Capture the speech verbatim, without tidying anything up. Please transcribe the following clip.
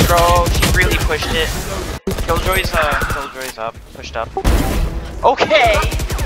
Bro, she really pushed it. Killjoy's uh, Killjoy's up, pushed up. Okay!